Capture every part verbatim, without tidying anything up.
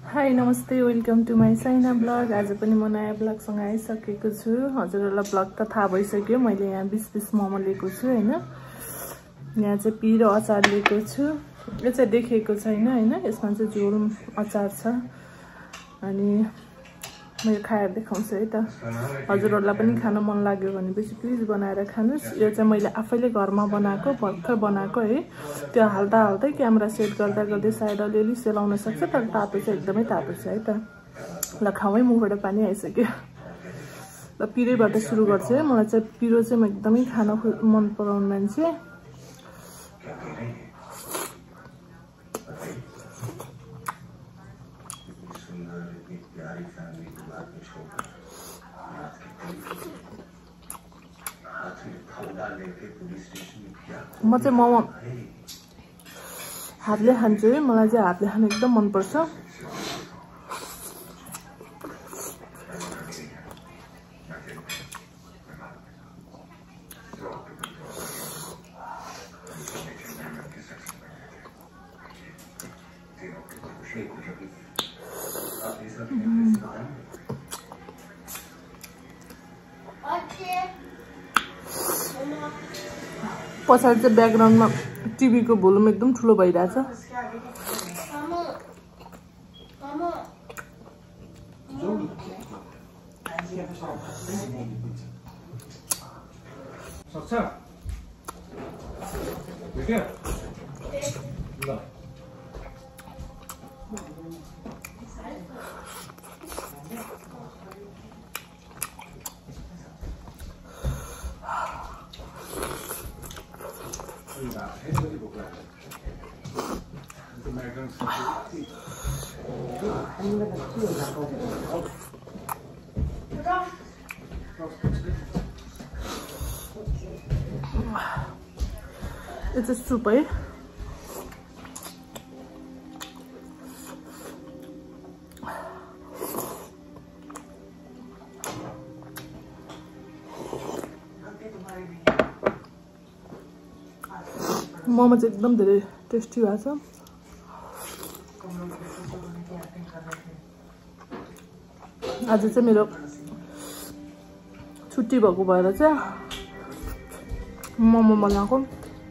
High नमस्ते welcome to my Saina blog. आज पनि म नयाँ ब्लगसँग आइसकेको छु। हजुरहरूलाई ब्लग त थाहा भइसक्यो। मैले यहाँ बीस बीस मोमो लिएको छु हैन। यहाँ चाहिँ पिरो अचार लिएको छु। यो चाहिँ देखिएको छैन हैन। यसमा चाहिँ झोल अचार छ। अनि मैले खाएर देखाउँछु है त। हजुरहरूलाई पनि खान मन लाग्यो भनेपछि प्लिज बनाएर खानुस्। यो चाहिँ मैले आफैले घरमा बनाएको भर्खर बनाएको है। त्यो हाल्दा हाल्दै क्यामेरा सेट गर्दा गर्दै सायद अलिअलि सेलाउन सक्छ, तर तातो चाहिँ एकदमै तातो छ है त। ल खाऊ है, मुखबाट पानी आइसक्यो। ल पिरोबाट सुरु गर्छु है। मलाई चाहिँ पिरो चाहिँ म एकदमै खान मन पराउने मान्छे। म चाहिँ मोमो हातले खान्छु है। मलाई चाहिँ हातले खान एकदम मन पर्छ। पछाडि चाहिँ ब्याकग्राउन्डमा टिभी को भोल्युम एकदम ठुलो भइरहेछ। यो चाहिँ सुप है। मोमो चाहिँ एकदम धेरै टेस्टी भएको छ। आज चाहिँ मेरो छुट्टी भएको भएर चाहिँ मोमो बनाएको।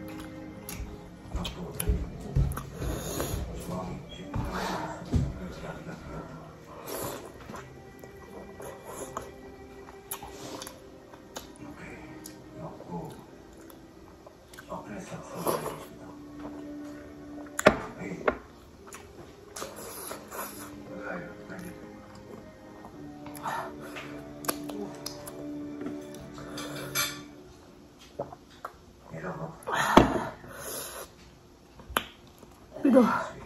पिरो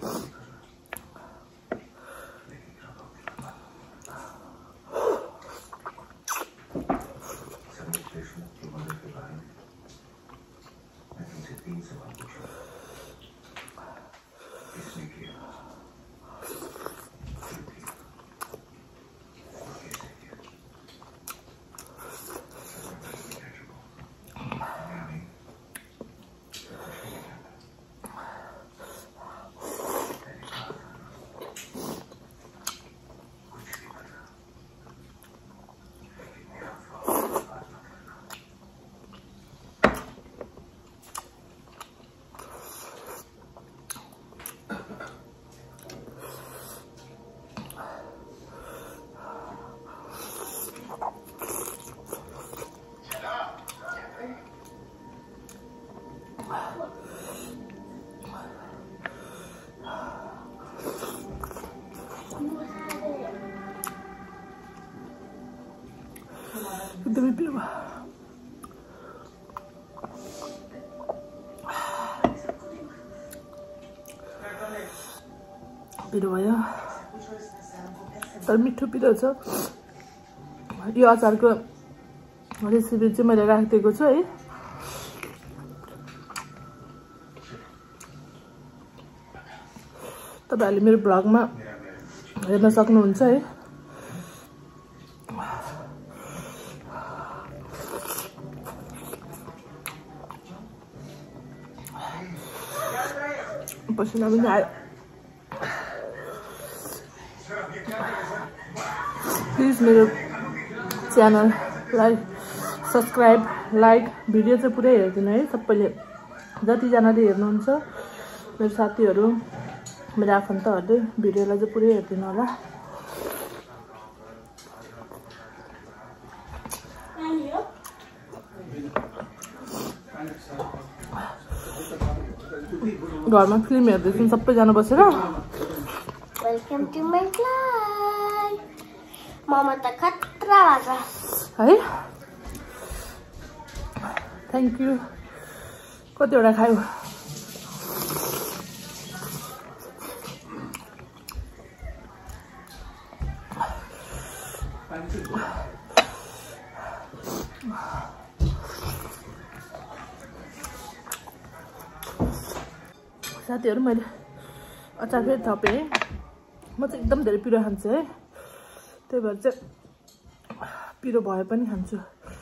एकदमै पिरो भयो। पिरो भयो तर मिठो पिरो छ। यो अचारको रेसिपी चाहिँ मैले राखिदिएको छु है। तपाईहरुले मेरो ब्लगमा हेर्न सक्नुहुन्छ है। पसिना पनि आयो। प्लिज मेरो च्यानललाई सब्सक्राइब लाइक भिडियो चाहिँ पुरै हेर्दिनु है सबैले जतिजनाले हेर्नुहुन्छ मेरो साथीहरू मेरो आफन्तहरूले भिडियोलाई चाहिँ पुरै हेर्दिनु होला घरमा फिल्म हेर्दैछौँ सबैजना बसेर welcome to my class momo त खतरा भएको है थ्याङ्क यू कतिवटा खायो साथीहरू मैले अचार फेरि थपेँ म चाहिँ एकदम धेरै पिरो खान्छु है त्यही भएर चाहिँ पिरो भए पनि खान्छु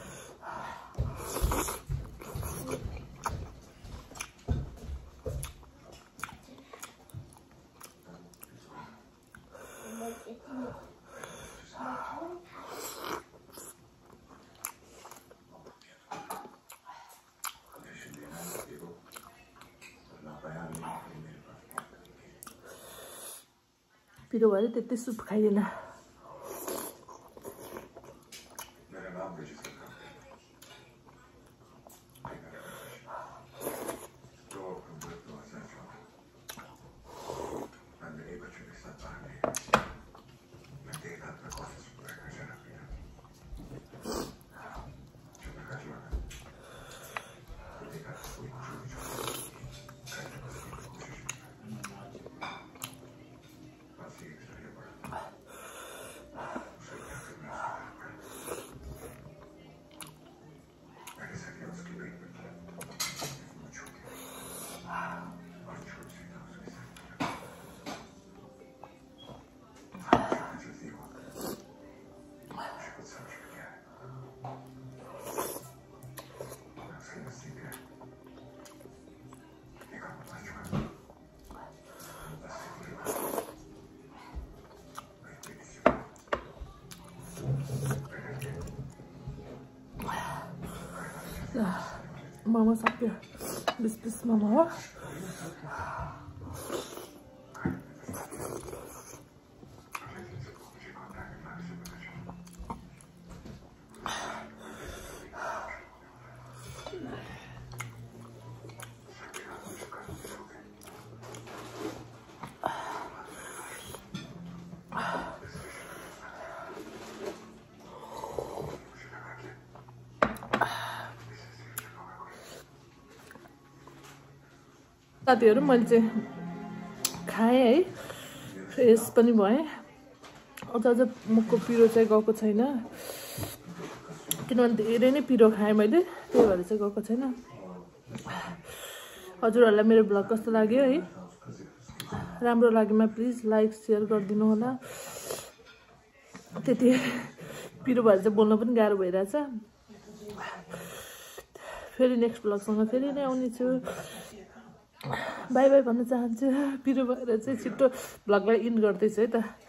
पिरो भएर त्यति सुप खाइएन मोमो सक्यो बिस पिस मोमो हो साथीहरू मैले चाहिँ खाएँ है फ्रेस पनि भएँ अझ अझ मुखको पिरो चाहिँ गएको छैन किनभने धेरै नै पिरो खाएँ मैले त्यही भएर चाहिँ गएको छैन हजुरहरूलाई मेरो ब्लग कस्तो लाग्यो है राम्रो लागेमा प्लिज लाइक सेयर गरिदिनु होला त्यति पिरो भएर चाहिँ बोल्न पनि गाह्रो भइरहेछ फेरि नेक्स्ट ब्लगसँग फेरि नै आउने छु बाई बाई भन्न चाहन्छु पिरो भएर चाहिँ छिटो ब्लगलाई इन गर्दैछु है त